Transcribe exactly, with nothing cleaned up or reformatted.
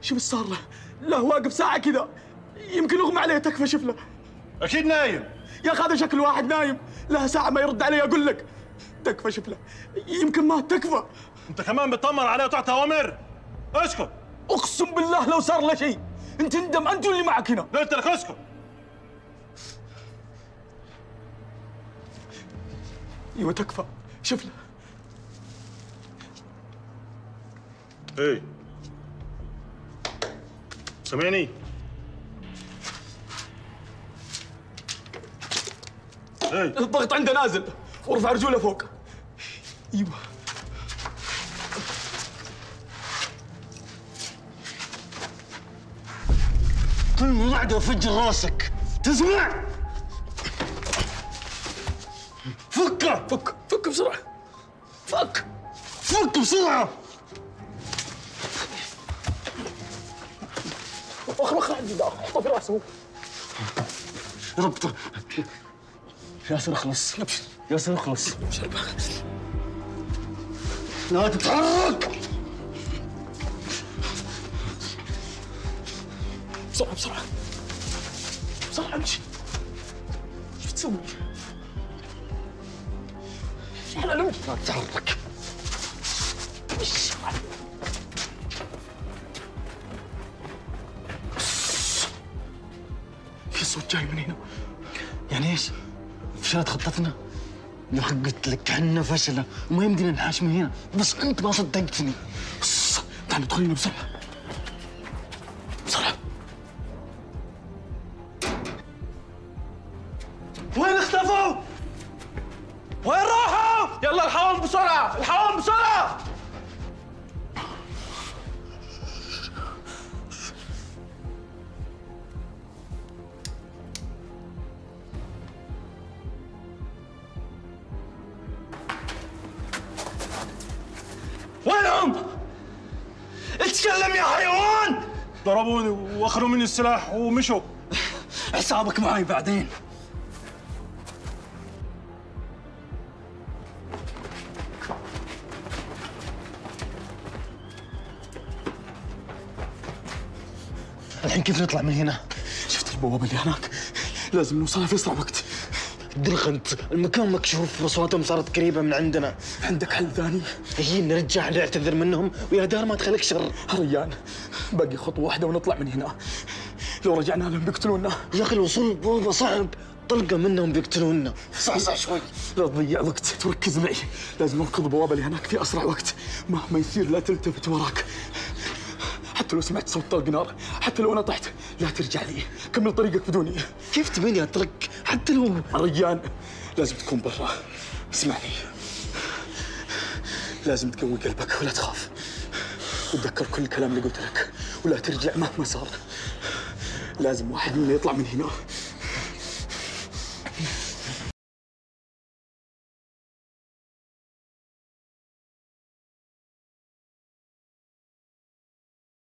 شوف ايش صار له؟ لا واقف ساعة كذا، يمكن اغمى عليه تكفى شوف له. اكيد نايم يا اخي هذا شكل واحد نايم، له ساعة ما يرد علي اقول لك. تكفى شوف له، يمكن مات تكفى. انت كمان بتطمن عليه وتعطي اوامر؟ اسكت. اقسم بالله لو صار له شيء انت تندم انت واللي معك هنا. قلت لك اسكت. ايوه تكفى شوف له. ايه سامعني؟ ايه الضغط عنده نازل، وارفع رجوله فوق. ايوه كل ما بعد افجر راسك، تسمع؟ فكه فك فك بسرعة، فك فك بسرعه. اخر اخر عندي داخل، حطه في راسه. ربطه. ياسر اخلص، ياسر اخلص. لا تتحرك. بسرعة بسرعة بسرعة امشي. ايش تسوي؟ احنا نمشي. لا تتحرك. في صوت جاي من هنا. يعني ايش؟ فشلت خطتنا؟ يا اخي قلت لك عنا فشله وما يمدينا نحاش من هنا، بس انت ما صدقتني. تعال ندخل هنا بسرعة بسرعة. وين اختفوا؟ وين راحوا؟ يلا الحقهم بسرعة، الحقهم بسرعة. وينهم؟ اتكلم يا حيوان! ضربوني واخذوا مني السلاح ومشوا. حسابك معي بعدين. الحين كيف نطلع من هنا؟ شفت البوابة اللي هناك؟ لازم نوصلها في اسرع وقت. درخنت، المكان مكشوف واصواتهم صارت قريبه من عندنا. عندك حل ثاني؟ هي نرجع نعتذر منهم ويا دار ما تخليك شر. ريان باقي خطوة واحدة ونطلع من هنا. لو رجعنا لهم بيقتلونا. يا اخي الوصول للبوابه صعب، طلقه منهم بيقتلونا. صعصع شوي. لا تضيع وقت، تركز معي. لازم ننقذ البوابة اللي هناك في اسرع وقت، مهما يصير لا تلتفت وراك. حتى لو سمعت صوت طلق نار، حتى لو انا طحت لا ترجع لي، كمل طريقك بدوني. كيف تبيني اترك حتى لو؟ ريان لازم تكون برا. اسمعني، لازم تقوي قلبك ولا تخاف، وتذكر كل الكلام اللي قلت لك، ولا ترجع مهما صار. لازم واحد منا يطلع من هنا.